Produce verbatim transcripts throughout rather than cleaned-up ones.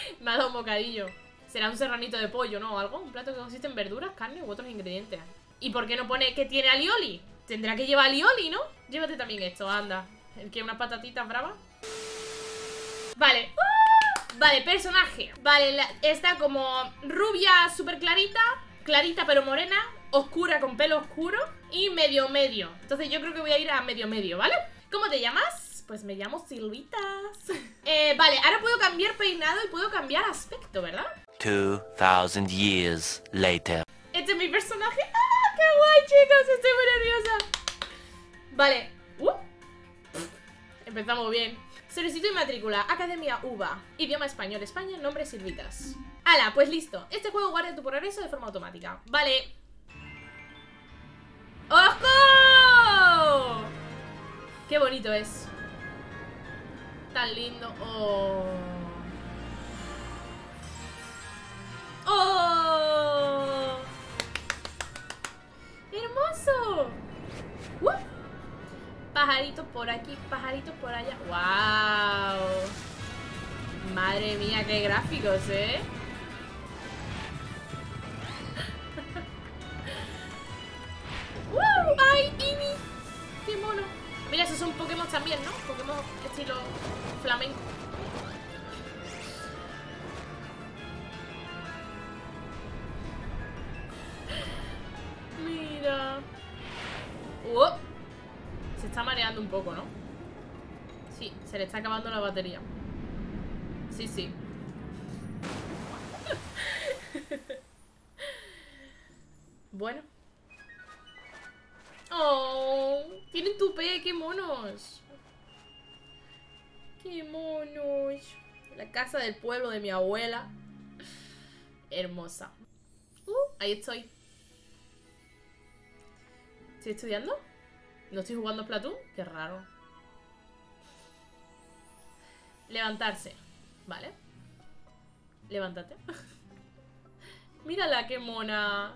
Me ha dado un bocadillo. Será un serranito de pollo, ¿no? O algo. Un plato que consiste en verduras, carne u otros ingredientes. ¿Y por qué no pone que tiene alioli? Tendrá que llevar alioli, ¿no? Llévate también esto, anda. El que unas patatitas bravas. Vale. Vale, personaje. Vale, la, está como rubia súper clarita. Clarita pero morena. Oscura con pelo oscuro. Y medio medio. Entonces yo creo que voy a ir a medio medio, ¿vale? ¿Cómo te llamas? Pues me llamo Silvitas. eh, Vale, ahora puedo cambiar peinado y puedo cambiar aspecto, ¿verdad? Two thousand years later. Este es mi personaje. ¡Ah, qué guay, chicos! Estoy muy nerviosa. Vale. Uh. Empezamos bien. Solicitud y matrícula. Academia U B A. Idioma español, España. Nombre Silvitas. ¡Hala! Pues listo. Este juego guarda tu progreso de forma automática. Vale. ¡Ojo! ¡Qué bonito es! Tan lindo. ¡Oh! ¡Oh! ¡Hermoso! ¡Uh! Pajaritos por aquí, pajaritos por allá. ¡Wow! Madre mía, qué gráficos, ¿eh? ¡Wow! ¡Ay, Imi! ¡Qué mono! Mira, esos son Pokémon también, ¿no? Pokémon estilo flamenco. Mira. ¡Oh! Se está mareando un poco, ¿no? Sí, se le está acabando la batería. Sí, sí. Bueno. ¡Oh! Tienen tupé, qué monos. Qué monos. La casa del pueblo de mi abuela. Hermosa. Uh, ahí estoy. ¿Estoy estudiando? ¿No estoy jugando a Splatoon? Qué raro. Levantarse. Vale. Levántate. Mírala, qué mona.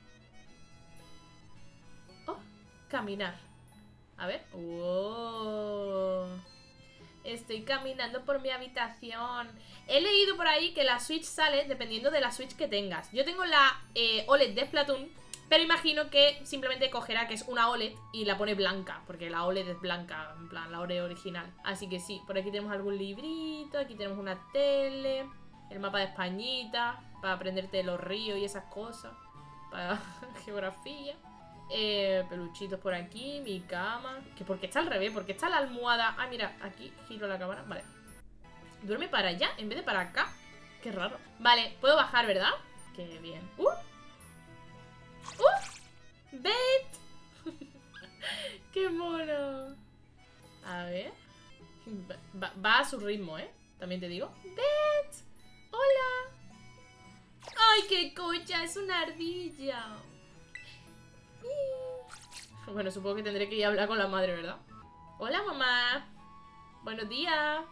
Oh, caminar. A ver. Wow. Estoy caminando por mi habitación. He leído por ahí que la Switch sale dependiendo de la Switch que tengas. Yo tengo la eh, O L E D de Splatoon, pero imagino que simplemente cogerá que es una O L E D y la pone blanca, porque la O L E D es blanca, en plan, la O L E D original. Así que sí, por aquí tenemos algún librito, aquí tenemos una tele, el mapa de Españita, para aprenderte los ríos y esas cosas, para geografía. Eh, peluchitos por aquí, mi cama. Que porque está al revés, porque está la almohada. Ah, mira, aquí giro la cámara, vale. Duerme para allá en vez de para acá. Qué raro. Vale, puedo bajar, ¿verdad? Qué bien. ¡Uh! ¡Uh! ¡Bet! ¡Qué mono! A ver. Va, va a su ritmo, ¿eh? También te digo. ¡Bet! ¡Hola! ¡Ay, qué cocha! Es una ardilla. Bueno, supongo que tendré que ir a hablar con la madre, ¿verdad? Hola, mamá. Buenos días.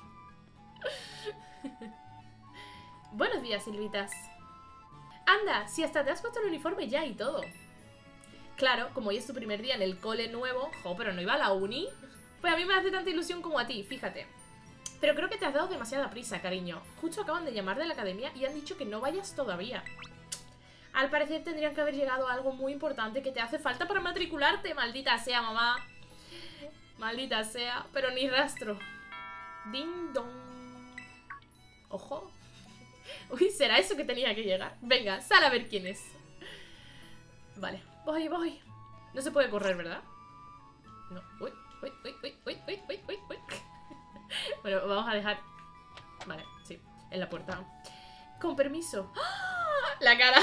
Buenos días, Silvitas. Anda, si hasta te has puesto el uniforme ya y todo. Claro, como hoy es tu primer día en el cole nuevo. Jo, pero no iba a la uni. Pues a mí me hace tanta ilusión como a ti, fíjate. Pero creo que te has dado demasiada prisa, cariño. Justo acaban de llamar de la academia y han dicho que no vayas todavía. Al parecer tendrían que haber llegado a algo muy importante que te hace falta para matricularte. Maldita sea, mamá. Maldita sea. Pero ni rastro. Ding dong. Ojo. Uy, ¿será eso que tenía que llegar? Venga, sal a ver quién es. Vale, voy, voy. No se puede correr, ¿verdad? No. Uy, uy, uy, uy, uy, uy, uy, uy, uy. Bueno, vamos a dejar. Vale, sí, en la puerta. Con permiso. ¡Ah! La cara.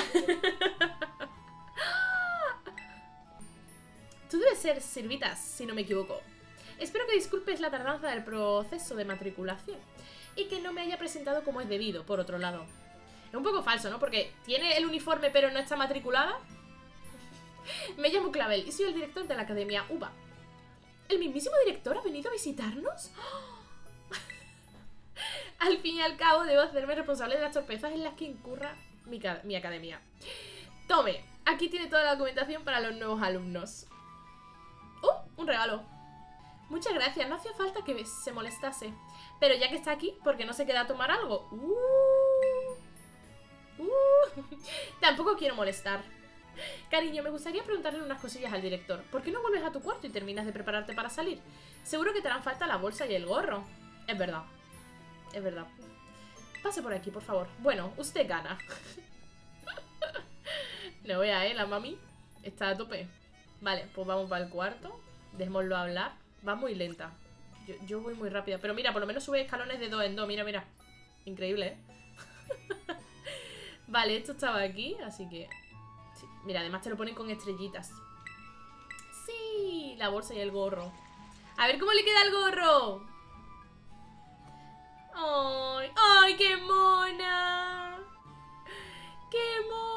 Tú debes ser Silvitas, si no me equivoco. Espero que disculpes la tardanza del proceso de matriculación y que no me haya presentado como es debido, por otro lado. Es un poco falso, ¿no? Porque tiene el uniforme pero no está matriculada. Me llamo Clavel y soy el director de la Academia U B A. ¿El mismísimo director ha venido a visitarnos? Al fin y al cabo debo hacerme responsable de las torpezas en las que incurra mi, mi academia. Tome, aquí tiene toda la documentación para los nuevos alumnos. ¡Uh! Un regalo. Muchas gracias, no hacía falta que se molestase. Pero ya que está aquí, ¿por qué no se queda a tomar algo? ¡Uh! Tampoco quiero molestar. Cariño, me gustaría preguntarle unas cosillas al director. ¿Por qué no vuelves a tu cuarto y terminas de prepararte para salir? Seguro que te harán falta la bolsa y el gorro. Es verdad. Es verdad. Pase por aquí, por favor. Bueno, usted gana. No vea, ¿eh? La mami está a tope. Vale, pues vamos para el cuarto. Dejémoslo hablar. Va muy lenta. Yo, yo voy muy rápida. Pero mira, por lo menos sube escalones de dos en dos. Mira, mira. Increíble, ¿eh? Vale, esto estaba aquí, así que... Sí. Mira, además te lo ponen con estrellitas. Sí, la bolsa y el gorro. A ver cómo le queda el gorro. ¡Ay! ¡Ay, qué mona! ¡Qué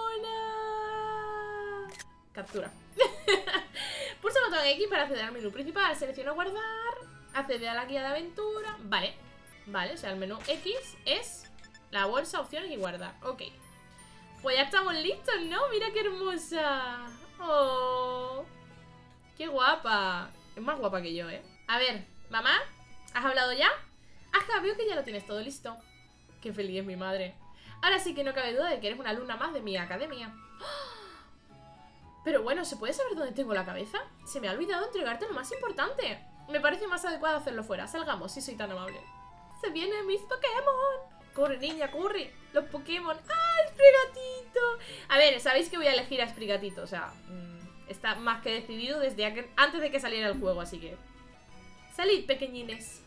mona! Captura. Pulsa el botón X para acceder al menú principal. Selecciona guardar. Acceder a la guía de aventura. Vale. Vale, o sea, el menú X es la bolsa, opciones y guardar. Ok. Pues ya estamos listos, ¿no? Mira qué hermosa. Oh, qué guapa. Es más guapa que yo, ¿eh? A ver, mamá, ¿has hablado ya? Ajá, veo que ya lo tienes todo listo. Qué feliz es mi madre. Ahora sí que no cabe duda de que eres una alumna más de mi academia. Pero bueno, ¿se puede saber dónde tengo la cabeza? Se me ha olvidado entregarte lo más importante. Me parece más adecuado hacerlo fuera. Salgamos, si soy tan amable. Se vienen mis Pokémon. Corre, niña, corre. Los Pokémon. ¡Ah, Sprigatito! A ver, sabéis que voy a elegir a Sprigatito. O sea, mmm, está más que decidido desde que, antes de que saliera el juego, así que... Salid, pequeñines.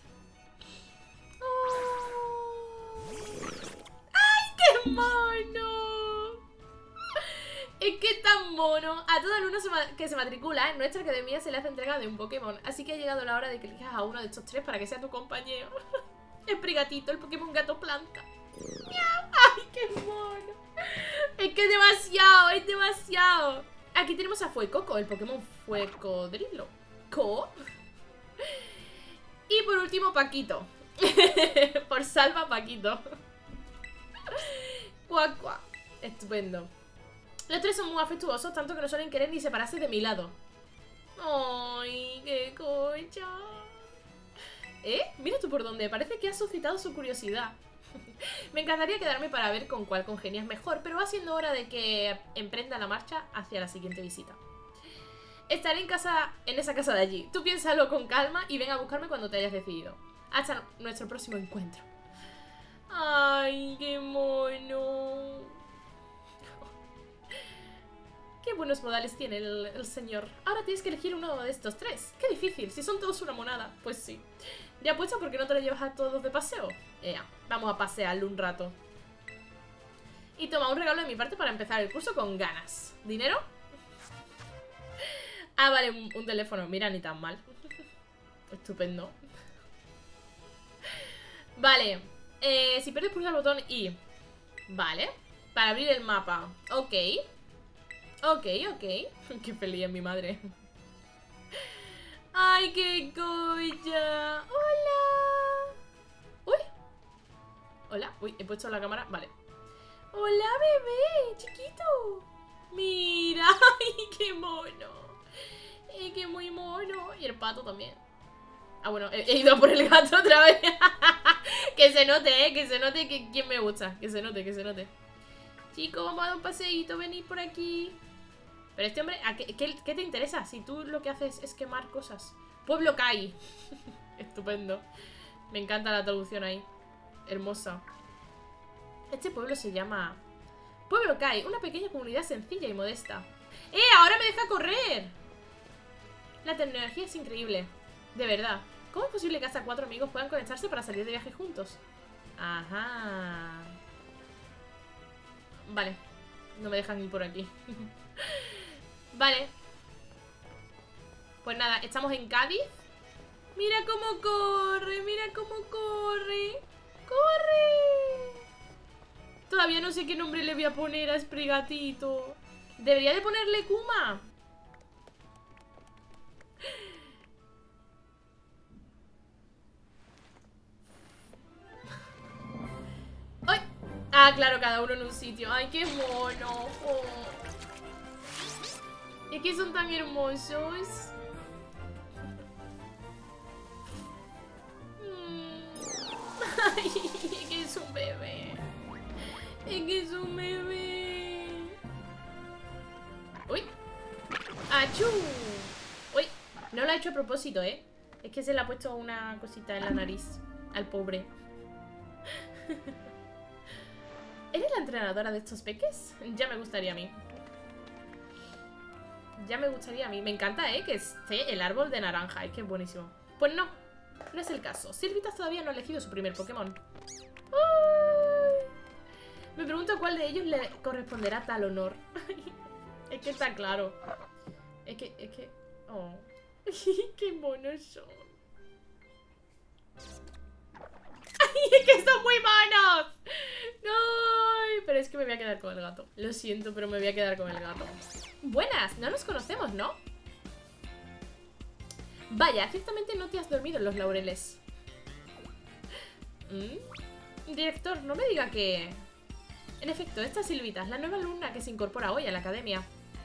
Oh. ¡Ay, qué mono! Es que es tan mono. A todo alumno se que se matricula en nuestra academia se le hace entrega de un Pokémon. Así que ha llegado la hora de que elijas a uno de estos tres para que sea tu compañero. Sprigatito, el Pokémon gato planta. ¡Miau! ¡Ay, qué mono! Es que es demasiado, es demasiado. Aquí tenemos a Fuecoco, el Pokémon Fuecodrilo. ¿Co? Y por último, Paquito. Por salva, Paquito. Cuac, cuac. Estupendo. Los tres son muy afectuosos, tanto que no suelen querer ni separarse de mi lado. ¡Ay, qué concha! ¿Eh? Mira tú por dónde. Parece que has suscitado su curiosidad. Me encantaría quedarme para ver con cuál congenias mejor, pero va siendo hora de que emprenda la marcha hacia la siguiente visita. Estaré en casa, en esa casa de allí. Tú piénsalo con calma y ven a buscarme cuando te hayas decidido. Hasta nuestro próximo encuentro. ¡Ay, qué mono! Qué buenos modales tiene el, el señor. Ahora tienes que elegir uno de estos tres. Qué difícil, si son todos una monada. Pues sí. Ya puesto, ¿por qué no te lo llevas a todos de paseo? Ea, vamos a pasearlo un rato. Y toma un regalo de mi parte para empezar el curso con ganas. ¿Dinero? Ah, vale, un, un teléfono. Mira, ni tan mal. Estupendo. Vale. Eh, si pierdes, pulsa el botón I. Vale. Para abrir el mapa. Ok. Ok, ok. Qué feliz es mi madre. ¡Ay, qué colla! ¡Hola! ¡Uy! Hola. Uy, he puesto la cámara. Vale. ¡Hola, bebé! ¡Chiquito! ¡Mira! ¡Ay, qué mono! ¡Eh, qué muy mono! Y el pato también. Ah, bueno, he, he ido a por el gato otra vez. Que se note, ¿eh? Que se note que quién me gusta. Que se note, que se note. Chicos, vamos a dar un paseíto. Venid por aquí. Pero este hombre, ¿a qué, qué, ¿qué te interesa? Si tú lo que haces es quemar cosas. Pueblo Kai. Estupendo. Me encanta la traducción ahí. Hermosa. Este pueblo se llama Pueblo Kai, una pequeña comunidad sencilla y modesta. ¡Eh! ¡Ahora me deja correr! La tecnología es increíble. De verdad. ¿Cómo es posible que hasta cuatro amigos puedan conectarse para salir de viaje juntos? Ajá. Vale. No me dejan ir por aquí. Vale. Pues nada, estamos en Cádiz. Mira cómo corre, mira cómo corre. ¡Corre! Todavía no sé qué nombre le voy a poner a Sprigatito. Debería de ponerle Kuma. ¡Ay! Ah, claro, cada uno en un sitio. ¡Ay, qué mono! Oh. Es que son tan hermosos. Mm. Ay, es que es un bebé. Es que es un bebé. ¡Achú! Uy, no lo ha hecho a propósito, ¿eh? Es que se le ha puesto una cosita en la nariz al pobre. ¿Eres la entrenadora de estos peques? Ya me gustaría a mí. Ya me gustaría a mí. Me encanta, ¿eh? Que esté el árbol de naranja. Es que es buenísimo. Pues no, no es el caso. Sylvitas todavía no ha elegido su primer Pokémon. ¡Ay! Me pregunto cuál de ellos le corresponderá tal honor. Es que está claro. Es que, es que... Oh. ¡Qué monos son! ¡Ay, es que son muy monos! ¡Ay! Pero es que me voy a quedar con el gato. Lo siento, pero me voy a quedar con el gato. Buenas, no nos conocemos, ¿no? Vaya, ciertamente no te has dormido en los laureles. ¿Mm? Director, no me diga que... En efecto, esta es Sylvitas, la nueva alumna que se incorpora hoy a la academia.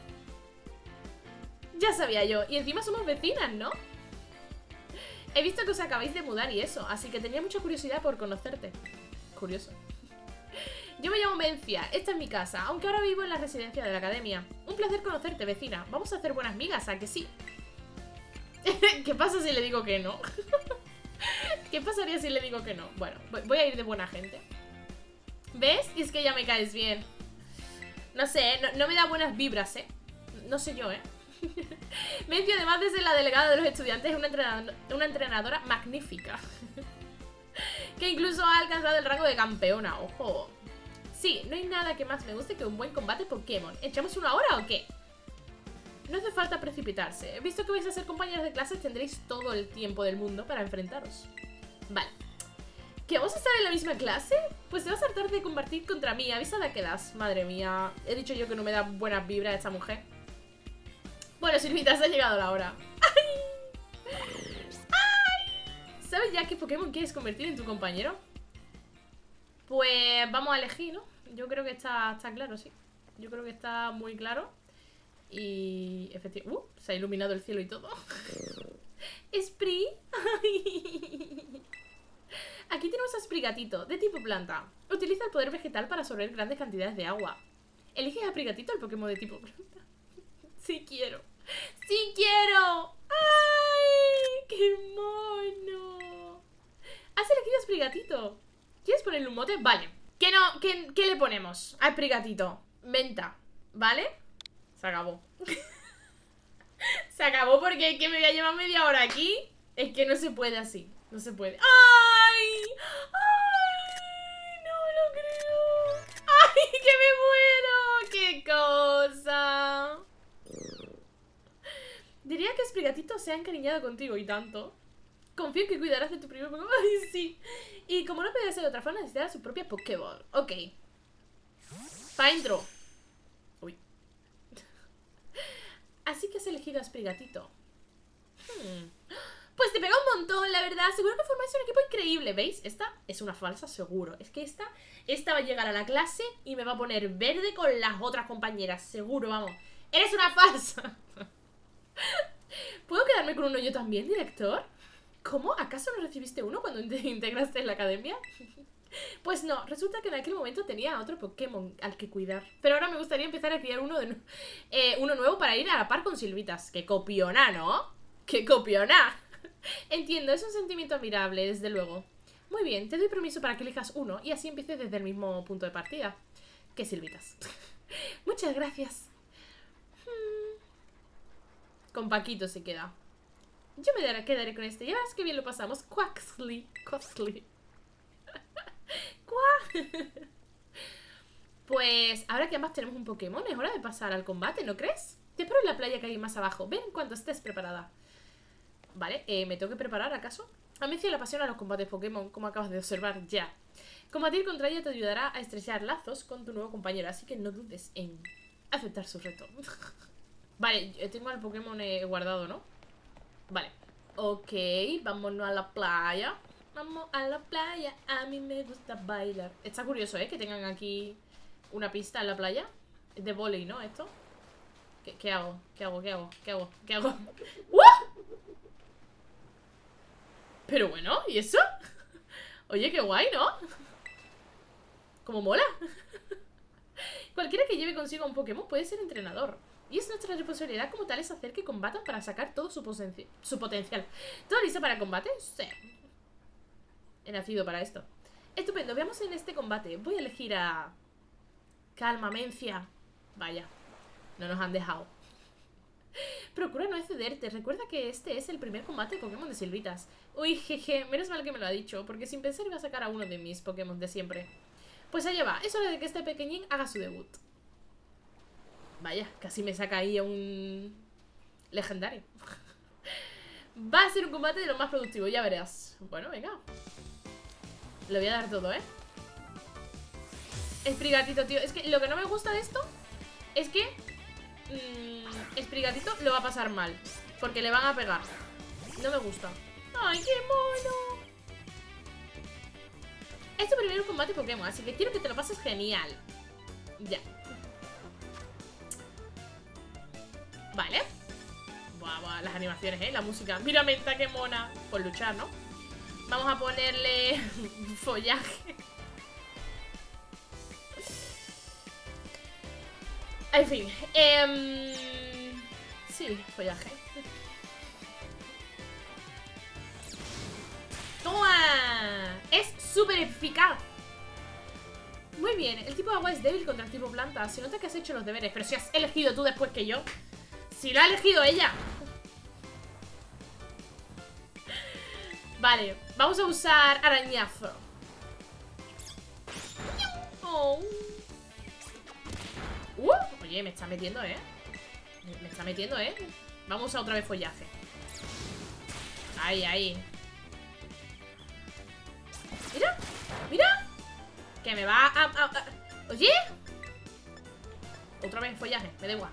Ya sabía yo, y encima somos vecinas, ¿no? He visto que os acabáis de mudar y eso, así que tenía mucha curiosidad por conocerte. Curioso. Yo me llamo Mencia, esta es mi casa, aunque ahora vivo en la residencia de la academia. Un placer conocerte, vecina. Vamos a hacer buenas migas, ¿a que sí? ¿Qué pasa si le digo que no? ¿Qué pasaría si le digo que no? Bueno, voy a ir de buena gente. ¿Ves? Y es que ya me caes bien. No sé, no, no me da buenas vibras, ¿eh? No sé yo, ¿eh? Mencia, además de ser la delegada de los estudiantes, es una entrenadora, una entrenadora magnífica. Que incluso ha alcanzado el rango de campeona. ¡Ojo! Sí, no hay nada que más me guste que un buen combate Pokémon. ¿Echamos una hora o qué? No hace falta precipitarse. He visto que vais a ser compañeros de clase, tendréis todo el tiempo del mundo para enfrentaros. Vale. ¿Que vamos a estar en la misma clase? Pues te vas a hartar de combatir contra mí. Avisada que das. Madre mía. He dicho yo que no me da buenas vibras esta mujer. Bueno, Sylvitas, ha llegado la hora. ¡Ay! ¡Ay! ¿Sabes ya qué Pokémon quieres convertir en tu compañero? Pues vamos a elegir, ¿no? Yo creo que está, está claro, sí. Yo creo que está muy claro. Y efectivamente... Uh, se ha iluminado el cielo y todo. Spree. Aquí tenemos a Sprigatito, de tipo planta. Utiliza el poder vegetal para absorber grandes cantidades de agua. ¿Eliges a Sprigatito, el Pokémon de tipo planta? Sí quiero. ¡Sí quiero! ¡Ay! ¡Qué mono! Has elegido a Sprigatito. ¿Quieres ponerle un mote? Vale. ¿Qué, no, qué, ¿Qué le ponemos a Sprigatito? Venta, ¿vale? Se acabó. Se acabó porque es que me voy a llevar media hora aquí. Es que no se puede así. No se puede. ¡Ay! ¡Ay! No me lo creo. ¡Ay! ¡Que me muero! ¡Qué cosa! Diría que Sprigatito se ha encariñado contigo y tanto. Confío en que cuidarás de tu primer Pokémon. ¡Ay, sí! Y como no podía ser de otra forma, necesitará su propia Pokéball. Ok. Pa' intro. Uy. Así que has elegido a Sprigatito. Hmm. Pues te pega un montón, la verdad. Seguro que formáis un equipo increíble. ¿Veis? Esta es una falsa, seguro. Es que esta, esta va a llegar a la clase y me va a poner verde con las otras compañeras. Seguro, vamos. ¡Eres una falsa! ¿Puedo quedarme con uno yo también, director? ¿Cómo? ¿Acaso no recibiste uno cuando te integraste en la academia? Pues no, resulta que en aquel momento tenía otro Pokémon al que cuidar. Pero ahora me gustaría empezar a criar uno, de, eh, uno nuevo para ir a la par con Sylvitas. ¡Qué copiona!, ¿no? ¡Qué copiona! Entiendo, es un sentimiento admirable, desde luego. Muy bien, te doy permiso para que elijas uno y así empieces desde el mismo punto de partida que Sylvitas. Muchas gracias. Hmm. Con Paquito se queda. Yo me daré, quedaré con este. Ya verás que bien lo pasamos. Quaxly. Quaxly. Pues ahora que ambas tenemos un Pokémon, es hora de pasar al combate, ¿no crees? Te espero en la playa que hay más abajo. Ven cuando estés preparada. Vale, eh, ¿me tengo que preparar acaso? A Mencia le apasiona los combates Pokémon, como acabas de observar ya. Combatir contra ella te ayudará a estrechar lazos con tu nuevo compañero, así que no dudes en aceptar su reto. Vale, yo tengo al Pokémon eh, guardado, ¿no? Vale. Ok, vámonos a la playa. Vamos a la playa, a mí me gusta bailar. Está curioso, ¿eh? Que tengan aquí una pista en la playa. Es de vóley, ¿no? Esto. ¿Qué, qué hago? ¿Qué hago? ¿Qué hago? ¿Qué hago? ¿Qué hago? ¡Uh! Pero bueno, ¿y eso? Oye, qué guay, ¿no? Como mola. Cualquiera que lleve consigo un Pokémon puede ser entrenador. Y es nuestra responsabilidad como tales hacer que combatan para sacar todo su, su potencial. ¿Todo listo para el combate? Sí. He nacido para esto. Estupendo, veamos en este combate. Voy a elegir a... Calma, Mencia. Vaya, no nos han dejado. Procura no excederte. Recuerda que este es el primer combate de Pokémon de Silvitas. Uy, jeje, menos mal que me lo ha dicho, porque sin pensar iba a sacar a uno de mis Pokémon de siempre. Pues allá va, es hora de que este pequeñín haga su debut. Vaya, casi me saca ahí a un... legendario. Va a ser un combate de lo más productivo, ya verás. Bueno, venga. Le voy a dar todo, ¿eh? Esprigatito, tío. Es que lo que no me gusta de esto es que mmm, Esprigatito lo va a pasar mal, porque le van a pegar. No me gusta. ¡Ay, qué mono! Es tu primer combate Pokémon, así que quiero que te lo pases genial. Ya. Vale. Buah, buah, las animaciones, ¿eh? La música. Mira, Menta, qué mona. Por luchar, ¿no? Vamos a ponerle follaje. En fin. Eh... Sí, follaje. ¡Toma! Es súper eficaz. Muy bien, el tipo agua es débil contra el tipo planta. Se nota que has hecho los deberes. Pero si has elegido tú después que yo. Si lo ha elegido ella. Vale, vamos a usar arañazo. Oh. Uh, oye, me está metiendo, ¿eh? Me está metiendo, ¿eh? Vamos a usar otra vez follaje. Ahí, ahí. Mira, mira. Que me va a... a, a... Oye. Otra vez follaje, me da igual.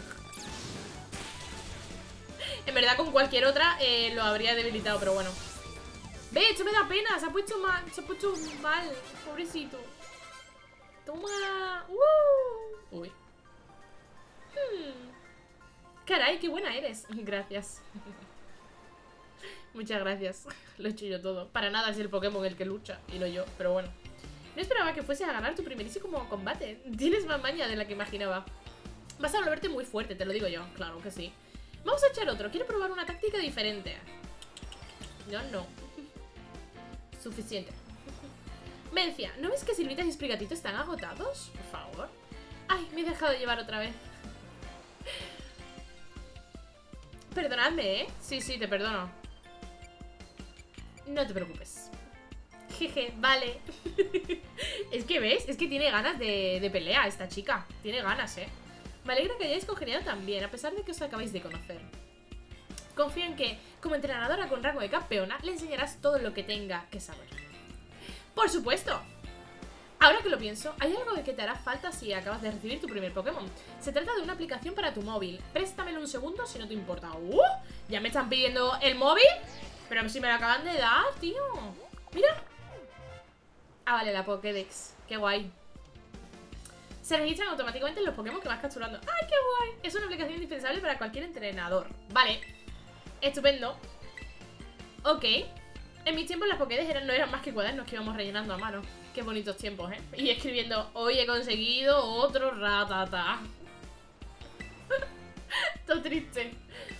En verdad con cualquier otra eh, lo habría debilitado, pero bueno. Ve, esto me da pena, se ha puesto mal, se ha puesto mal, pobrecito. Toma. Uh. Uy. Hmm. Caray, qué buena eres. Gracias. Muchas gracias. Lo he hecho yo todo. Para nada es el Pokémon el que lucha y no yo, pero bueno. No esperaba que fueses a ganar tu primerísimo combate. Tienes más maña de la que imaginaba. Vas a volverte muy fuerte, te lo digo yo. Claro que sí. Vamos a echar otro. Quiero probar una táctica diferente. No, no. Suficiente. Mencia, ¿no ves que Silvitas y Sprigatito están agotados? Por favor. Ay, me he dejado llevar otra vez. Perdonadme, ¿eh? Sí, sí, te perdono. No te preocupes. Jeje, vale. Es que, ¿ves? Es que tiene ganas de, de pelea esta chica. Tiene ganas, ¿eh? Me alegra que hayáis congeniado también, a pesar de que os acabáis de conocer. Confío en que, como entrenadora con rango de campeona, le enseñarás todo lo que tenga que saber. ¡Por supuesto! Ahora que lo pienso, hay algo de que te hará falta si acabas de recibir tu primer Pokémon. Se trata de una aplicación para tu móvil. Préstamelo un segundo si no te importa. ¡Uh! ¿Ya me están pidiendo el móvil? Pero si me lo acaban de dar, tío. Mira. Ah, vale, la Pokédex. Qué guay. Se registran automáticamente los Pokémon que vas capturando. ¡Ay, qué guay! Es una aplicación indispensable para cualquier entrenador. Vale. Estupendo. Ok. En mis tiempos las Pokédex eran, no eran más que cuadernos que íbamos rellenando a mano. Qué bonitos tiempos, ¿eh? Y escribiendo, hoy he conseguido otro ratata. Todo triste.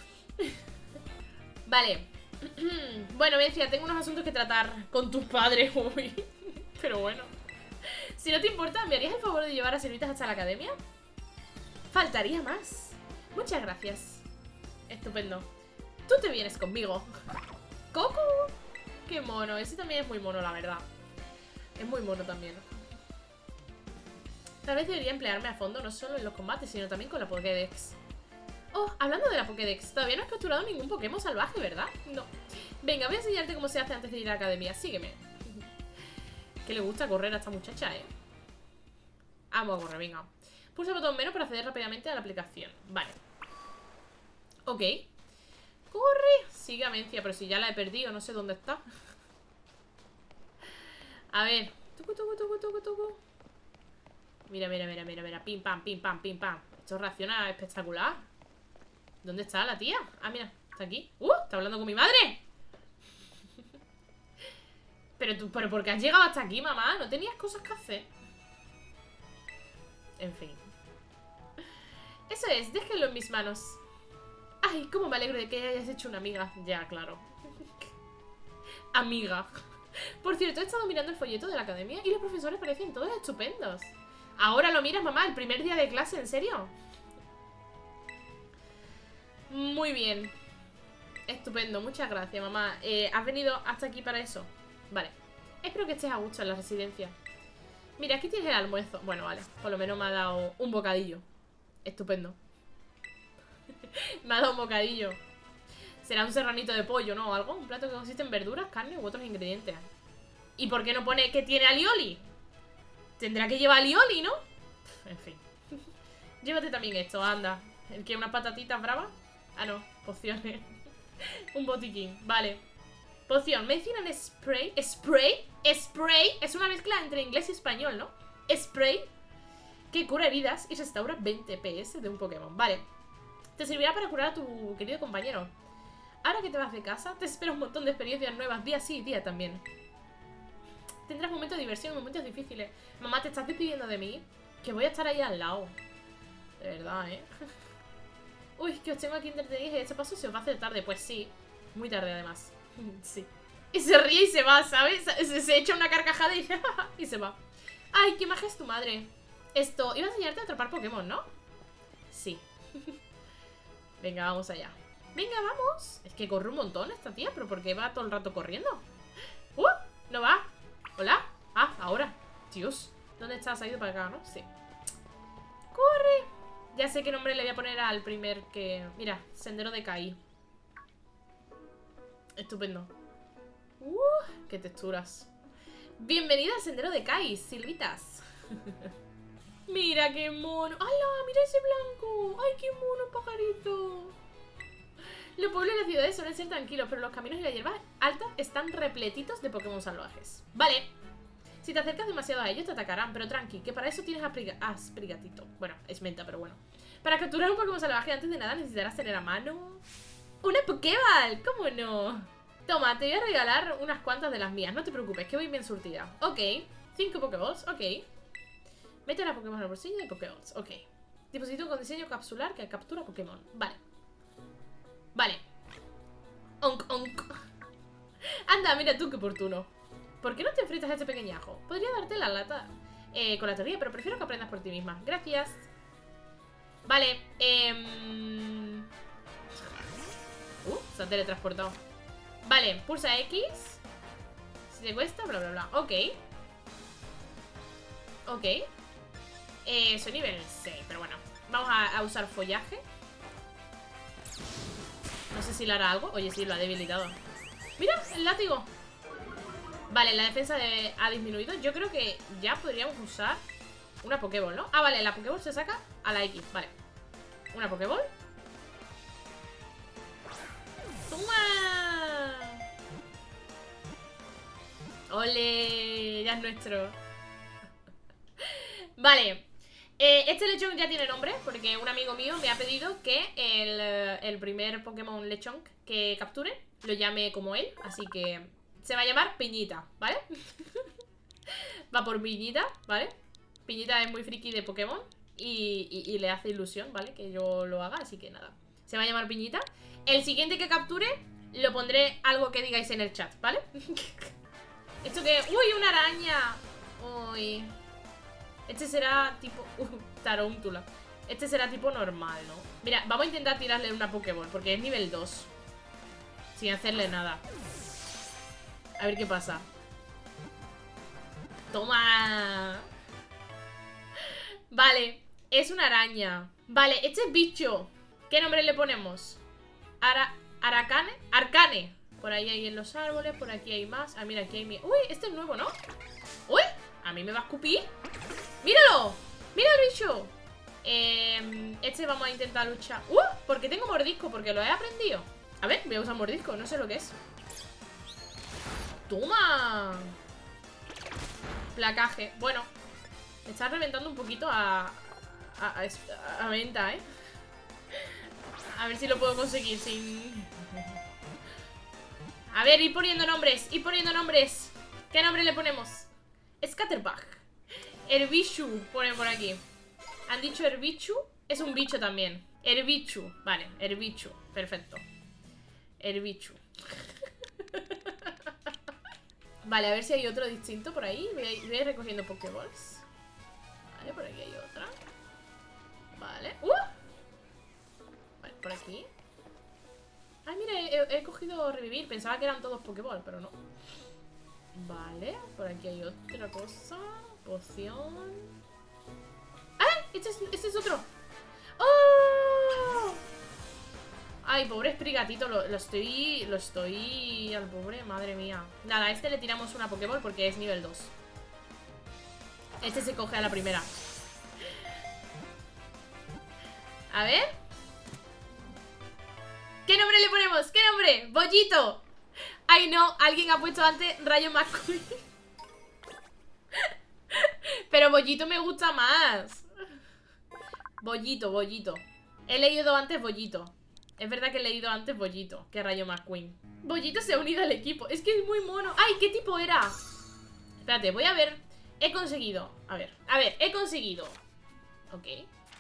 Vale. Bueno, Mencia, tengo unos asuntos que tratar con tus padres hoy. Pero bueno. Si no te importa, ¿me harías el favor de llevar a Silvitas hasta la academia? Faltaría más. Muchas gracias. Estupendo. Tú te vienes conmigo. ¡Coco! ¡Qué mono! Ese también es muy mono, la verdad. Es muy mono también. Tal vez debería emplearme a fondo, no solo en los combates, sino también con la Pokédex. Oh, hablando de la Pokédex, todavía no has capturado ningún Pokémon salvaje, ¿verdad? No. Venga, voy a enseñarte cómo se hace antes de ir a la academia. Sígueme. Que le gusta correr a esta muchacha, ¿eh? Vamos a correr, venga. Pulsa el botón menos para acceder rápidamente a la aplicación. Vale. Ok. ¡Corre! Sigue a Mencia, pero si ya la he perdido, no sé dónde está. A ver. Tucu, tucu, tucu, tucu, tucu. Mira, mira, mira, mira, mira. Pim, pam, pim, pam, pim, pam. Esto reacciona espectacular. ¿Dónde está la tía? Ah, mira, está aquí. ¡Uh! Está hablando con mi madre. Pero tú, ¿pero por qué has llegado hasta aquí, mamá? ¿No tenías cosas que hacer? En fin. Eso es, déjenlo en mis manos. Ay, cómo me alegro de que hayas hecho una amiga. Ya, claro. Amiga. Por cierto, he estado mirando el folleto de la academia y los profesores parecen todos estupendos. Ahora lo miras, mamá, el primer día de clase, ¿en serio? Muy bien. Estupendo, muchas gracias, mamá. eh, ¿Has venido hasta aquí para eso? Vale. Espero que estés a gusto en la residencia. Mira, aquí tienes el almuerzo. Bueno, vale, por lo menos me ha dado un bocadillo. Estupendo. Me ha dado un bocadillo. Será un serranito de pollo, ¿no? O algo, un plato que consiste en verduras, carne u otros ingredientes. ¿Y por qué no pone que tiene alioli? Tendrá que llevar alioli, ¿no? En fin. Llévate también esto, anda. ¿El que unas patatitas bravas? Ah, no, pociones. Un botiquín, vale. Poción, medicina en spray. ¿Spray? ¿Spray? Es una mezcla entre inglés y español, ¿no? Spray que cura heridas y restaura veinte P S de un Pokémon. Vale. Te servirá para curar a tu querido compañero. Ahora que te vas de casa, te espera un montón de experiencias nuevas, día sí, día también. Tendrás momentos de diversión y momentos difíciles. Mamá, ¿te estás despidiendo de mí? Que voy a estar ahí al lado. De verdad, ¿eh? Uy, que os tengo aquí entretenidos y este paso se os va a hacer tarde. Pues sí, muy tarde además. Sí. Y se ríe y se va, ¿sabes? Se, se echa una carcajada y, y se va. Ay, qué maja es tu madre. Esto, ibas a enseñarte a atrapar Pokémon, ¿no? Sí. Venga, vamos allá. Venga, vamos. Es que corre un montón esta tía, pero ¿por qué va todo el rato corriendo? ¡Uh! ¿No va? ¿Hola? Ah, ahora. Dios. ¿Dónde estás? Ha ido para acá, ¿no? Sí. ¡Corre! Ya sé qué nombre le voy a poner al primer que... Mira, Sendero de Kai. Estupendo. ¡Uh! ¡Qué texturas! Bienvenida al Sendero de Kai, Silvitas. Mira qué mono. ¡Hala! Mira ese blanco. ¡Ay, qué mono pajarito! Los pueblos y las ciudades suelen ser tranquilos, pero los caminos y las hierbas altas están repletitos de Pokémon salvajes. Vale. Si te acercas demasiado a ellos te atacarán, pero tranqui, que para eso tienes a Sprigatito. Bueno, es menta, pero bueno. Para capturar un Pokémon salvaje antes de nada necesitarás tener a mano una Pokéball. ¿Cómo no? Toma, te voy a regalar unas cuantas de las mías. No te preocupes, que voy bien surtida. Ok. Cinco Pokéballs, ok. Mete la Pokémon en el bolsillo de Pokéballs, ok. Dispositivo con diseño capsular que captura Pokémon. Vale. Vale. Onk, onk. Anda, mira tú qué oportuno. ¿Por qué no te enfrentas a este pequeñajo? Podría darte la lata eh, con la teoría, pero prefiero que aprendas por ti misma. Gracias. Vale. Eh... Uh, se ha teletransportado. Vale, pulsa X. Si te cuesta, bla, bla, bla. Ok. Ok. Eh, soy nivel seis, pero bueno. Vamos a, a usar follaje. No sé si le hará algo. Oye, sí, lo ha debilitado. Mira, el látigo. Vale, la defensa de, ha disminuido. Yo creo que ya podríamos usar una Pokéball, ¿no? Ah, vale, la Pokéball se saca a la X. Vale. Una Pokéball. ¡Toma! ¡Ole! Ya es nuestro. Vale. Eh, este lechón ya tiene nombre, porque un amigo mío me ha pedido que el, el primer Pokémon lechón que capture lo llame como él, así que se va a llamar Piñita, ¿vale? Va por Piñita, ¿vale? Piñita es muy friki de Pokémon y, y, y le hace ilusión, ¿vale? Que yo lo haga, así que nada. Se va a llamar Piñita. El siguiente que capture lo pondré algo que digáis en el chat, ¿vale? Esto que... ¡Uy, una araña! ¡Uy! Este será tipo... Uh, tarántula. Este será tipo normal, ¿no? Mira, vamos a intentar tirarle una Pokéball, porque es nivel dos. Sin hacerle nada. A ver qué pasa. ¡Toma! Vale, es una araña. Vale, este es bicho. ¿Qué nombre le ponemos? Ara... Aracane. Arcane. Por ahí hay en los árboles, por aquí hay más. Ah, mira, aquí hay... Mi... Uy, este es nuevo, ¿no? Uy, a mí me va a escupir. ¡Míralo! ¡Mira el bicho! Eh, este vamos a intentar luchar. ¡Uh! ¿Por qué tengo mordisco? Porque lo he aprendido. A ver, voy a usar mordisco, no sé lo que es. ¡Toma! Placaje. Bueno, me está reventando un poquito a... A, a, a venta, ¿eh? A ver si lo puedo conseguir sin... A ver, ir poniendo nombres. Ir poniendo nombres. ¿Qué nombre le ponemos? Scatterbug. Herbichu, pone por aquí. Han dicho Herbichu. Es un bicho también. Herbichu. Vale, Herbichu. Perfecto. Herbichu. Vale, a ver si hay otro distinto por ahí. Voy a ir, voy a ir recogiendo Pokéballs. Vale, por aquí hay otra. Vale. ¡Uh! Vale, por aquí. Ay, mira, he, he cogido revivir. Pensaba que eran todos Pokéballs, pero no. Vale, por aquí hay otra cosa. Poción. ¡Ah! Este es, este es otro. ¡Oh! Ay, pobre Sprigatito, lo, lo estoy... Lo estoy... Al pobre, madre mía. Nada, a este le tiramos una Pokéball porque es nivel dos. Este se coge a la primera. A ver. ¿Qué nombre le ponemos? ¿Qué nombre? Bollito. Ay, no, alguien ha puesto antes Rayo McQueen. Pero Bollito me gusta más. Bollito, Bollito. He leído antes Bollito. Es verdad que he leído antes Bollito que Rayo McQueen. Bollito se ha unido al equipo. Es que es muy mono. ¡Ay! ¿Qué tipo era? Espérate, voy a ver. He conseguido. A ver, a ver, he conseguido. Ok.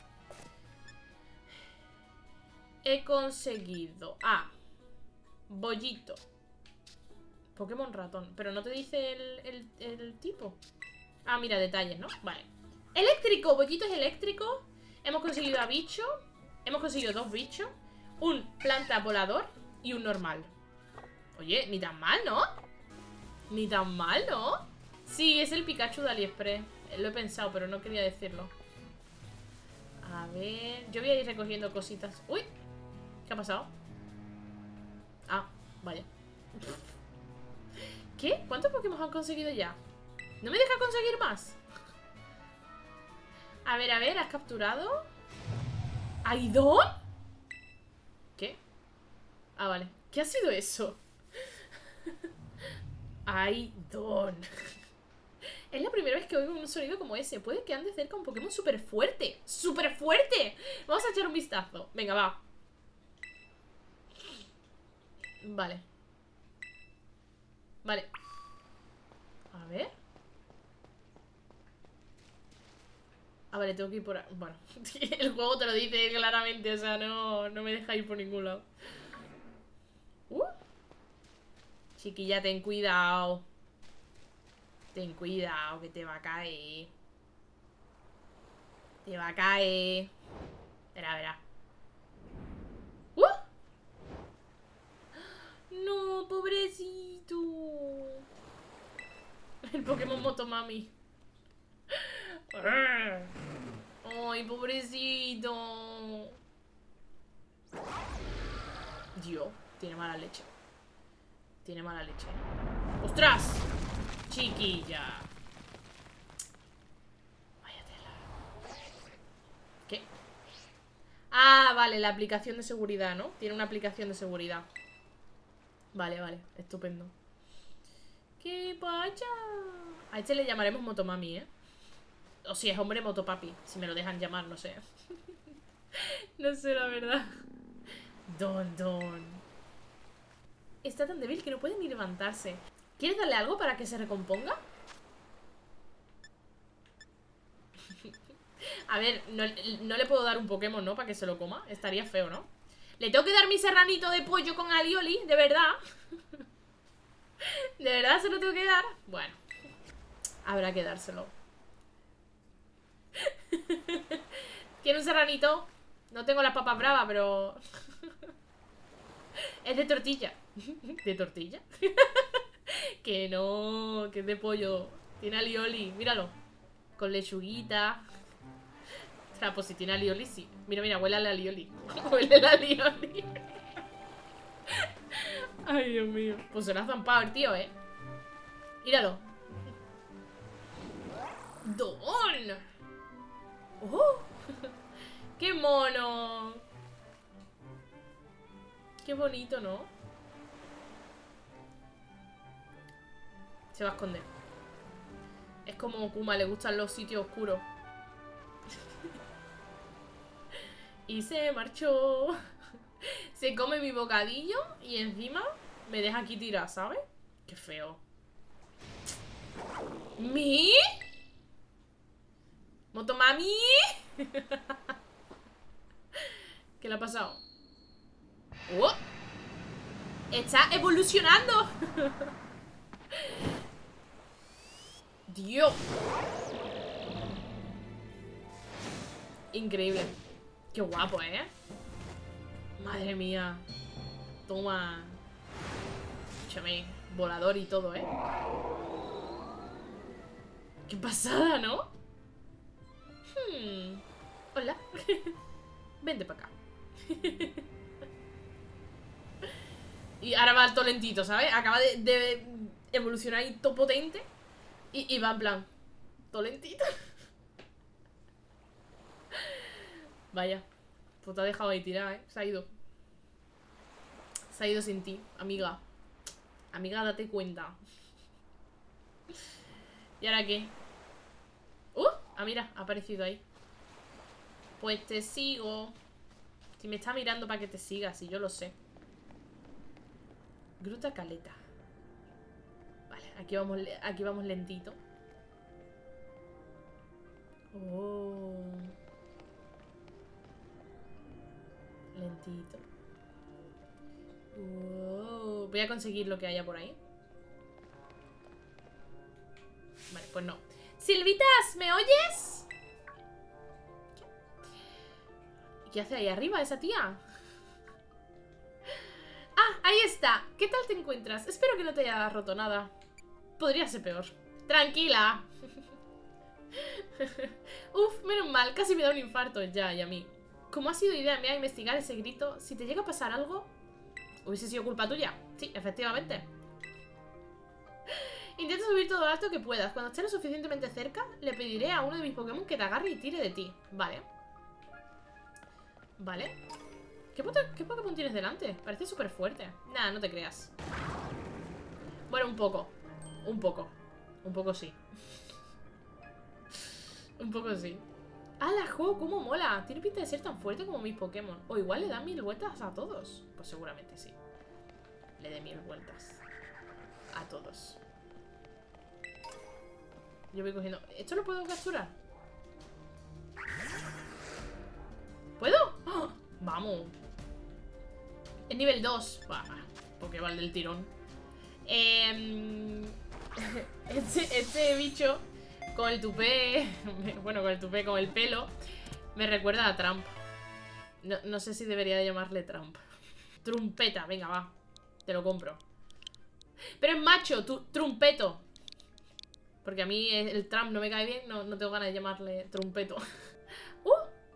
He conseguido. Ah, Bollito. Pokémon ratón. Pero no te dice el, el, el tipo. Ah, mira, detalles, ¿no? Vale. Eléctrico. Bollito es eléctrico. Hemos conseguido a bicho. Hemos conseguido dos bichos. Un planta volador y un normal. Oye, ni tan mal, ¿no? Ni tan mal, ¿no? Sí, es el Pikachu de AliExpress. Lo he pensado, pero no quería decirlo. A ver... Yo voy a ir recogiendo cositas. ¡Uy! ¿Qué ha pasado? Ah, vaya. ¿Qué? ¿Cuántos Pokémon han conseguido ya? ¿No me deja conseguir más? A ver, a ver, ¿has capturado? ¿Aidon? ¿Qué? Ah, vale. ¿Qué ha sido eso? Aidon. Es la primera vez que oigo un sonido como ese. Puede que ande cerca un Pokémon súper fuerte. ¡Súper fuerte! Vamos a echar un vistazo. Venga, va. Vale. Vale. A ver. Ah, vale, tengo que ir por... Bueno, el juego te lo dice claramente. O sea, no, no me deja ir por ningún lado. Uh. Chiquilla, ten cuidado. Ten cuidado, que te va a caer. Te va a caer. Verá, verá. ¡Uh! No, pobrecito. El Pokémon Motomami. Ay, pobrecito. Dios, tiene mala leche. Tiene mala leche. ¡Ostras! Chiquilla. Vaya tela. ¿Qué? Ah, vale, la aplicación de seguridad, ¿no? Tiene una aplicación de seguridad. Vale, vale, estupendo. ¿Qué pasa? A este le llamaremos Motomami, ¿eh? O si es hombre, Motopapi. Si me lo dejan llamar, no sé. No sé, la verdad. Don, don. Está tan débil que no puede ni levantarse. ¿Quieres darle algo para que se recomponga? A ver, no, no le puedo dar un Pokémon, ¿no? Para que se lo coma. Estaría feo, ¿no? Le tengo que dar mi serranito de pollo con alioli, de verdad. ¿De verdad se lo tengo que dar? Bueno, habrá que dárselo. ¿Quiere un serranito? No tengo las papas bravas, pero... Es de tortilla. ¿De tortilla? Que no, que es de pollo. Tiene alioli, míralo. Con lechuguita. O sea, pues si tiene alioli, sí. Mira, mira, huele a la alioli. Huele a la alioli. Ay, Dios mío. Pues se lo ha zampado el tío, ¿eh? Míralo. ¡Don! ¡Oh! ¡Qué mono! Qué bonito, ¿no? Se va a esconder. Es como Kuma, le gustan los sitios oscuros. Y se marchó. Se come mi bocadillo y encima me deja aquí tirar, ¿sabes? Qué feo. ¿Mi? ¿Motomami? ¿Qué le ha pasado? ¡Oh! ¡Está evolucionando! ¡Dios! Increíble. ¡Qué guapo, eh! Madre mía. Toma. Escúchame, volador y todo, eh. ¡Qué pasada!, ¿no? Hmm. Hola. Vente para acá. Y ahora va todo lentito, ¿sabes? Acaba de, de evolucionar y todo potente. Y, y va en plan todo lentito. Vaya. Pues te ha dejado ahí tirar, ¿eh? Se ha ido. Se ha ido sin ti, amiga. Amiga, date cuenta. ¿Y ahora qué? ¡Uh! Ah, mira, ha aparecido ahí. Pues te sigo. Si me está mirando para que te siga, si yo lo sé. Gruta Caleta. Vale, aquí vamos, aquí vamos lentito. Oh. Lentito. Oh. Voy a conseguir lo que haya por ahí. Vale, pues no. Silvitas, ¿me oyes? ¿Qué hace ahí arriba esa tía? Ah, ahí está. ¿Qué tal te encuentras? Espero que no te haya roto nada. Podría ser peor. Tranquila. Uf, menos mal. Casi me da un infarto ya y a mí. ¿Cómo ha sido idea mía investigar ese grito? Si te llega a pasar algo, ¿hubiese sido culpa tuya? Sí, efectivamente. Intenta subir todo lo alto que puedas. Cuando estés lo suficientemente cerca, le pediré a uno de mis Pokémon que te agarre y tire de ti. Vale. Vale. ¿Qué, ¿Qué Pokémon tienes delante? Parece súper fuerte. Nada, no te creas. Bueno, un poco. Un poco. Un poco sí. Un poco sí. ¡Hala, jo! ¡Cómo mola! Tiene pinta de ser tan fuerte como mis Pokémon. O igual le dan mil vueltas a todos. Pues seguramente sí. Le dé mil vueltas a todos. Yo voy cogiendo... ¿Esto lo puedo capturar? ¿Puedo? ¡Oh! Vamos. Es nivel dos. Bah, Pokéball del tirón. Eh, este, este bicho con el tupé... Bueno, con el tupé, con el pelo, me recuerda a Trump. No, no sé si debería de llamarle Trump. Trumpeta, venga, va. Te lo compro. Pero es macho, tu, trumpeto. Porque a mí el Trump no me cae bien. No, no tengo ganas de llamarle trumpeto. ¡Uh!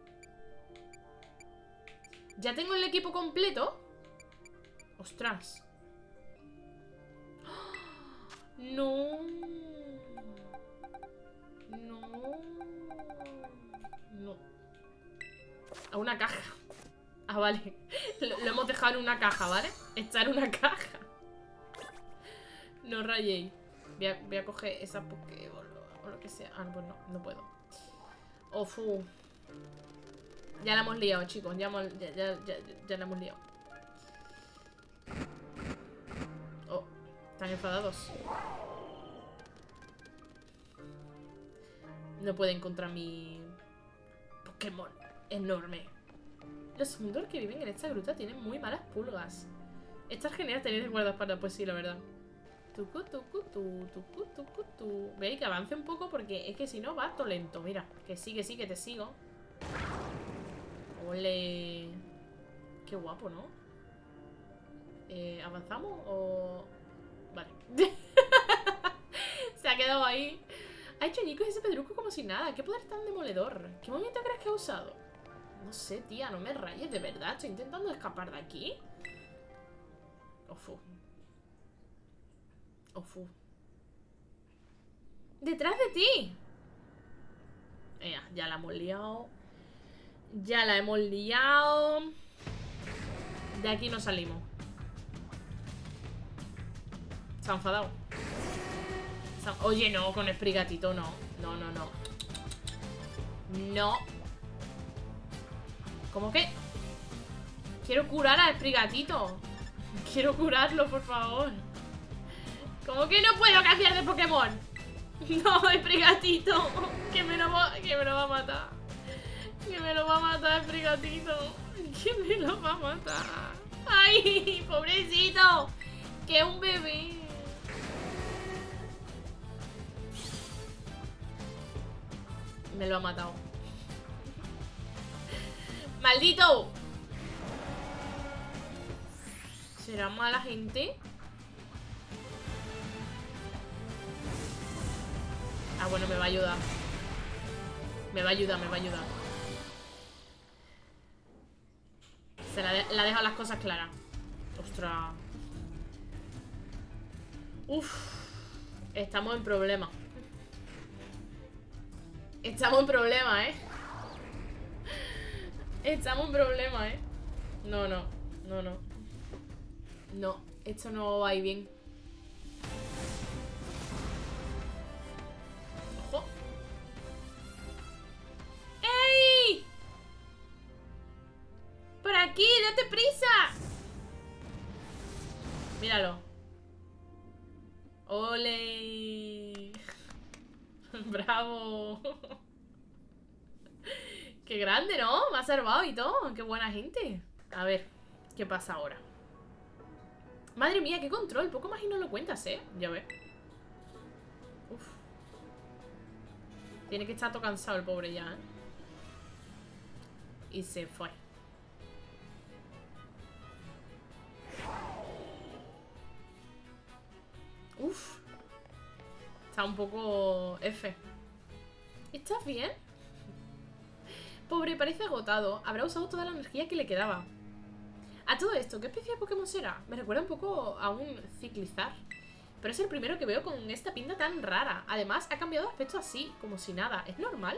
¿Ya tengo el equipo completo? ¡Ostras! No. No. No. A una caja. Ah, vale. Lo, lo hemos dejado en una caja, ¿vale? Está en una caja. No rayéis. Voy a, voy a coger esa Pokéball o lo que sea. Ah, pues no, no puedo. Oh, fu. Ya la hemos liado, chicos. Ya, hemos, ya, ya, ya, ya la hemos liado. Oh, están enfadados. No pueden contra mi Pokémon enorme. Los mundos que viven en esta gruta tienen muy malas pulgas. Esta es genial tener de guardaespaldas, pues sí, la verdad. Tucu, tucu, tu, tucu, tucu, tu. Veis que avance un poco porque es que si no va todo lento. Mira, que sí, que sí, que te sigo. Ole. Qué guapo, ¿no? Eh, ¿Avanzamos o...? Vale. Se ha quedado ahí. Ha hecho Nico ese pedrusco como si nada. ¿Qué poder tan demoledor? ¿Qué movimiento crees que ha usado? No sé, tía, no me rayes, de verdad. Estoy intentando escapar de aquí. Ofu. Ofu. ¡Detrás de ti! Ya, ya la hemos liado. Ya la hemos liado. De aquí no salimos. Se ha enfadado. Se ha... Oye, no, con Sprigatito no. No, no, no. No. ¿Cómo que? Quiero curar a Sprigatito. Quiero curarlo, por favor. ¿Cómo que no puedo cambiar de Pokémon? No, Sprigatito. Que me lo va, que me lo va a matar. Que me lo va a matar el frigatito. Que me lo va a matar. ¡Ay! ¡Pobrecito! Que es un bebé. Me lo ha matado. ¡Maldito! ¿Será mala gente? Ah, bueno, me va a ayudar. Me va a ayudar, me va a ayudar. Se la, de la ha dejado las cosas claras. Ostras. Uf. Estamos en problema. Estamos en problema, ¿eh? Estamos en problema, ¿eh? No, no, no, no. No, esto no va a ir bien. ¡Ojo! ¡Ey! ¡Por aquí! ¡Date prisa! Míralo. ¡Ole! ¡Bravo! ¡Qué grande!, ¿no? Me ha salvado y todo. ¡Qué buena gente! A ver, ¿qué pasa ahora? Madre mía, qué control. Poco más y no lo cuentas, ¿eh? Ya ves. Uf. Tiene que estar todo cansado el pobre ya, ¿eh? Y se fue. Uf. Está un poco F. ¿Estás bien? Pobre, parece agotado. Habrá usado toda la energía que le quedaba. A todo esto, ¿qué especie de Pokémon será? Me recuerda un poco a un Ciclizar. Pero es el primero que veo con esta pinta tan rara. Además, ha cambiado de aspecto así, como si nada. ¿Es normal?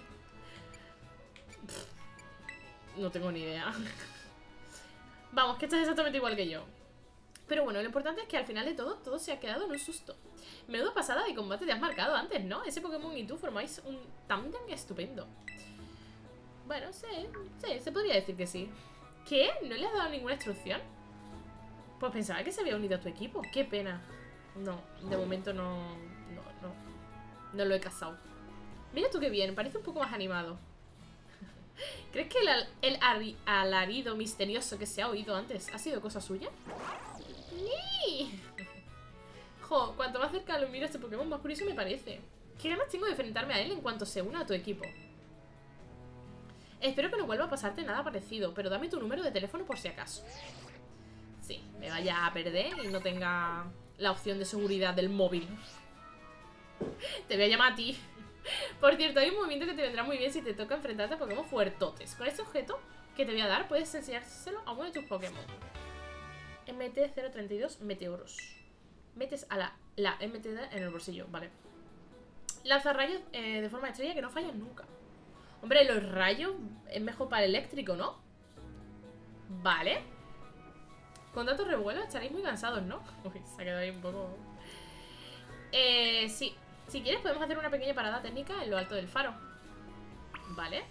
No tengo ni idea. Vamos, que estás exactamente igual que yo. Pero bueno, lo importante es que al final de todo, todo se ha quedado en un susto. Menuda pasada de combate te has marcado antes, ¿no? Ese Pokémon y tú formáis un tándem estupendo. Bueno, sí, sí, se podría decir que sí. ¿Qué? ¿No le has dado ninguna instrucción? Pues pensaba que se había unido a tu equipo. Qué pena. No, de momento no... No, no. No lo he cazado. Mira tú qué bien, parece un poco más animado. ¿Crees que el, el alarido misterioso que se ha oído antes ha sido cosa suya? ¡Ni! Jo, cuanto más cerca lo miro a este Pokémon, más curioso me parece. ¿Qué ganas tengo de enfrentarme a él en cuanto se una a tu equipo? Espero que no vuelva a pasarte nada parecido, pero dame tu número de teléfono por si acaso. Sí, me vaya a perder y no tenga la opción de seguridad del móvil. Te voy a llamar a ti. Por cierto, hay un movimiento que te vendrá muy bien si te toca enfrentarte a Pokémon fuertotes. Con este objeto que te voy a dar, puedes enseñárselo a uno de tus Pokémon. M T cero treinta y dos Meteoros. Metes a la, la M T D en el bolsillo, vale. Lanza rayos eh, de forma de estrella que no fallan nunca. Hombre, los rayos es mejor para el eléctrico, ¿no? Vale. Con tantos revuelos estaréis muy cansados, ¿no? Uy, se ha quedado ahí un poco... Eh, sí. Si quieres podemos hacer una pequeña parada técnica en lo alto del faro. Vale.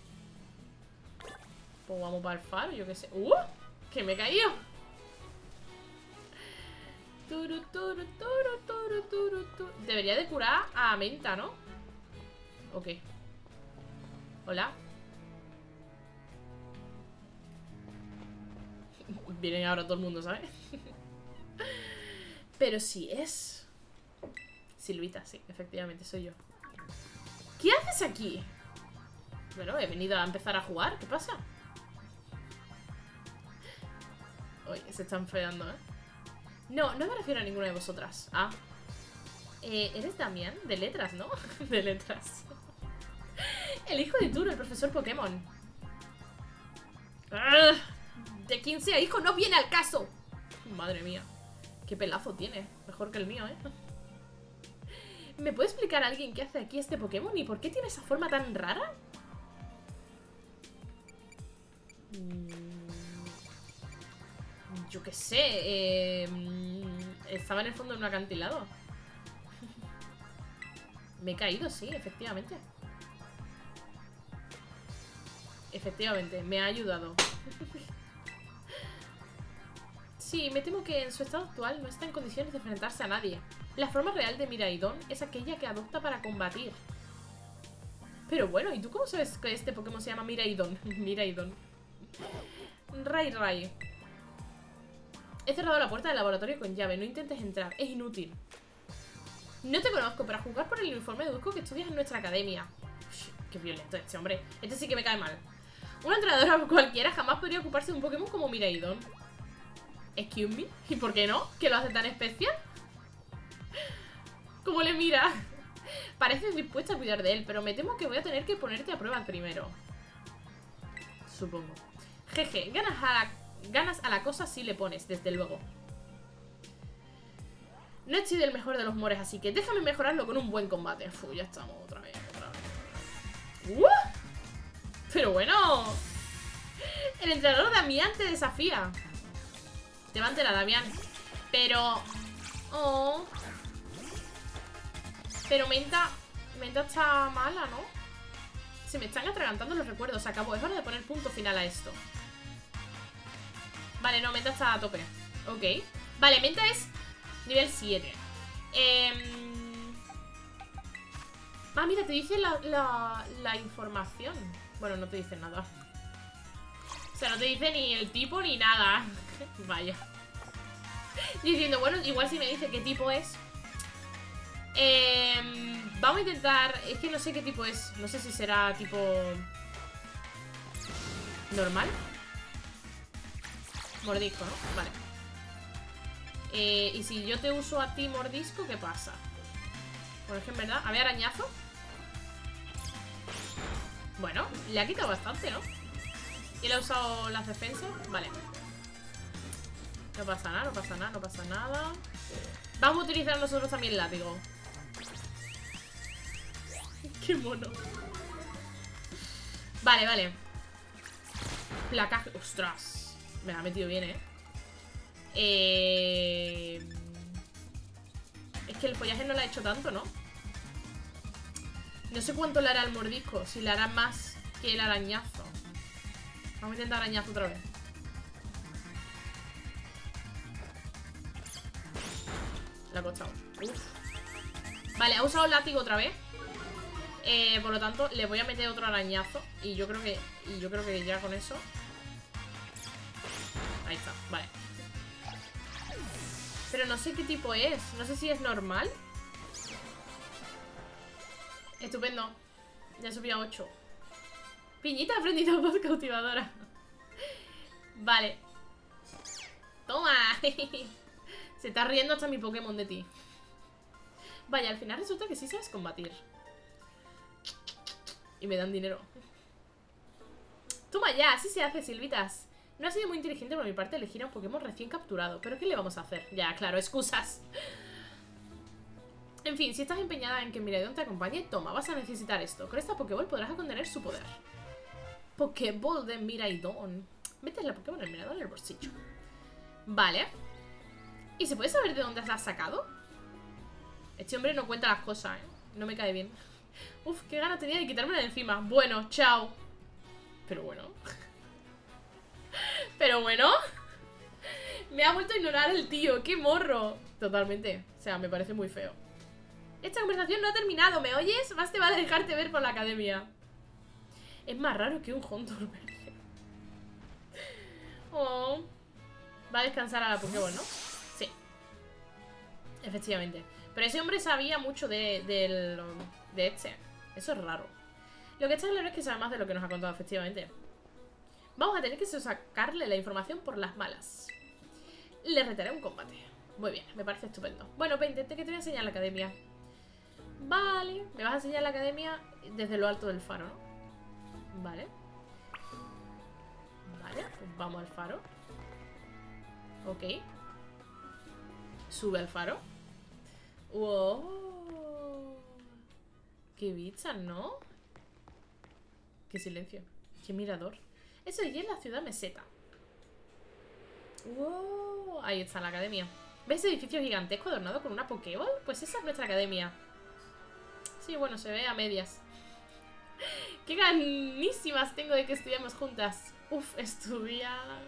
Pues vamos para el faro, yo qué sé. ¡Uh! ¡Que me he caído! Turu, turu, turu, turu, turu, turu. Debería de curar a Menta, ¿no? Ok. Hola. Vienen ahora todo el mundo, ¿sabes? Pero sí es Silvita, sí, efectivamente, soy yo. ¿Qué haces aquí? Bueno, he venido a empezar a jugar. ¿Qué pasa? Oye, se están enfriando, ¿eh? No, no me refiero a ninguna de vosotras. Ah. Eh, eres Damián, de letras, ¿no? De letras. El hijo de Turo, el profesor Pokémon. ¡Ah! De quien sea hijo no viene al caso. Madre mía. Qué pelazo tiene. Mejor que el mío, ¿eh? ¿Me puede explicar a alguien qué hace aquí este Pokémon y por qué tiene esa forma tan rara? Yo qué sé. Eh, estaba en el fondo de un acantilado. Me he caído, sí, efectivamente. Efectivamente, me ha ayudado. Sí, me temo que en su estado actual no está en condiciones de enfrentarse a nadie. La forma real de Miraidon es aquella que adopta para combatir. Pero bueno, ¿y tú cómo sabes que este Pokémon se llama Miraidon? Miraidon. Ray Ray. He cerrado la puerta del laboratorio con llave. No intentes entrar, es inútil. No te conozco, pero a juzgar por el uniforme deduzco que estudias en nuestra academia. Uf, qué violento este hombre. Este sí que me cae mal. Una entrenadora cualquiera jamás podría ocuparse de un Pokémon como Miraidon. Excuse me. ¿Y por qué no? ¿Que lo hace tan especial? ¿Cómo le mira? Pareces dispuesta a cuidar de él, pero me temo que voy a tener que ponerte a prueba primero. Supongo. Jeje, ganas a la, ganas a la cosa si le pones, desde luego. No estoy del mejor de los humores, así que déjame mejorarlo con un buen combate. Uf, ya estamos otra vez, otra vez. ¡Uh! Pero bueno. El entrenador Damián te desafía. Te va a enterar, Damián. Pero... Oh... Pero Menta... Menta está mala, ¿no? Se me están atragantando los recuerdos. Acabó. Es hora de poner punto final a esto. Vale, no, Menta está a tope. Ok. Vale, Menta es nivel siete. Eh... Ah, mira, te dice la, la, la información. Bueno, no te dice nada. O sea, no te dice ni el tipo ni nada. Vaya. Diciendo, bueno, igual si me dice qué tipo es. Eh, vamos a intentar... Es que no sé qué tipo es. No sé si será tipo... normal. Mordisco, ¿no? Vale. Eh, y si yo te uso a ti mordisco, ¿qué pasa? Bueno, es que en verdad... A ver, arañazo. Bueno, le ha quitado bastante, ¿no? Y le ha usado las defensas. Vale. No pasa nada, no pasa nada, no pasa nada. Vamos a utilizar nosotros también el látigo. Qué mono. Vale, vale. Placaje. Ostras. Me la ha metido bien, ¿eh? Eh... Es que el follaje no le ha hecho tanto, ¿no? No sé cuánto le hará el mordisco. Si le hará más que el arañazo. Vamos a intentar arañazo otra vez. Le ha costado. Uf. Vale, ha usado el látigo otra vez. Eh, por lo tanto, le voy a meter otro arañazo. Y yo creo que. Y yo creo que ya con eso. Ahí está, vale. Pero no sé qué tipo es. No sé si es normal. Estupendo. Ya subí a ocho. Piñita ha aprendido voz cautivadora. Vale. Toma. Se está riendo hasta mi Pokémon de ti. Vaya, al final resulta que sí sabes combatir. Y me dan dinero. Toma ya, así se hace, Silvitas. No ha sido muy inteligente por mi parte elegir a un Pokémon recién capturado. ¿Pero qué le vamos a hacer? Ya, claro, excusas. En fin, si estás empeñada en que Miraidon te acompañe, toma, vas a necesitar esto. Con esta Pokéball podrás contener su poder. Pokéball de Miraidon. Metes la Pokéball del Miraidon en el bolsillo. Vale. ¿Y se puede saber de dónde la has sacado? Este hombre no cuenta las cosas, ¿eh? No me cae bien. Uf, qué ganas tenía de quitármela de encima. Bueno, chao. Pero bueno. Pero bueno. Me ha vuelto a ignorar el tío. ¡Qué morro! Totalmente. O sea, me parece muy feo. Esta conversación no ha terminado. ¿Me oyes? Más te va a dejarte ver por la academia. Es más raro que un Hontor. Oh. Va a descansar a la Pokéball, ¿no? Sí. Efectivamente. Pero ese hombre sabía mucho de, de, de este. Eso es raro. Lo que está claro es que sabe más de lo que nos ha contado, efectivamente. Vamos a tener que sacarle la información por las malas. Le retaré un combate. Muy bien, me parece estupendo. Bueno, vente, que te voy a enseñar la academia. Vale, me vas a enseñar la academia desde lo alto del faro, ¿no? Vale. Vale, pues vamos al faro. Ok. Sube al faro. Wow. Qué bichas, ¿no? Qué silencio. Qué mirador. Eso allí es la ciudad meseta. Wow. Ahí está la academia. ¿Ves ese edificio gigantesco adornado con una Pokéball? Pues esa es nuestra academia. Sí, bueno, se ve a medias. Qué ganísimas tengo de que estudiemos juntas. Uf, estudiar.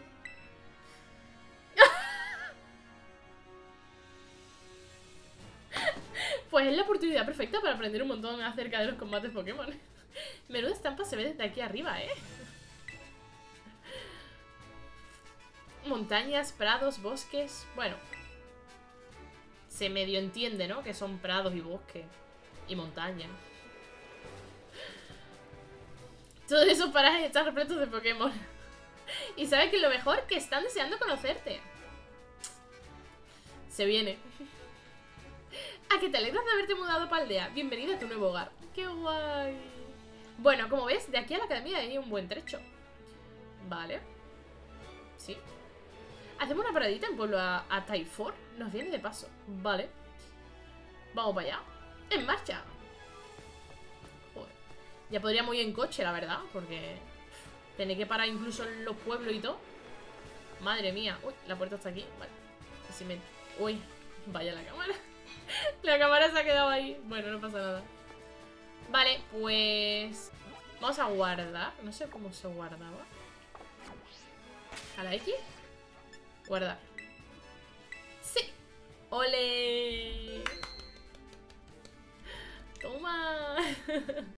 Pues es la oportunidad perfecta para aprender un montón acerca de los combates Pokémon. Menuda estampa se ve desde aquí arriba, ¿eh? Montañas, prados, bosques... Bueno. Se medio entiende, ¿no? Que son prados y bosques. Y montañas. Todos esos parajes están repletos de Pokémon. Y sabes que lo mejor, que están deseando conocerte. Se viene. ¿A que te alegras de haberte mudado para aldea? Bienvenida a tu nuevo hogar. ¡Qué guay! Bueno, como ves, de aquí a la academia hay un buen trecho. Vale. Sí. Hacemos una paradita en pueblo a, a Taifor. Nos viene de paso. Vale. Vamos para allá. ¡En marcha! Joder. Ya podríamos ir en coche, la verdad. Porque tener que parar incluso en los pueblos y todo. Madre mía. Uy, la puerta está aquí. Vale. Si me... Uy, vaya la cámara. La cámara se ha quedado ahí. Bueno, no pasa nada. Vale, pues... Vamos a guardar. No sé cómo se guardaba. ¿A la X? Guardar. ¡Sí! ¡Ole! ¡Toma!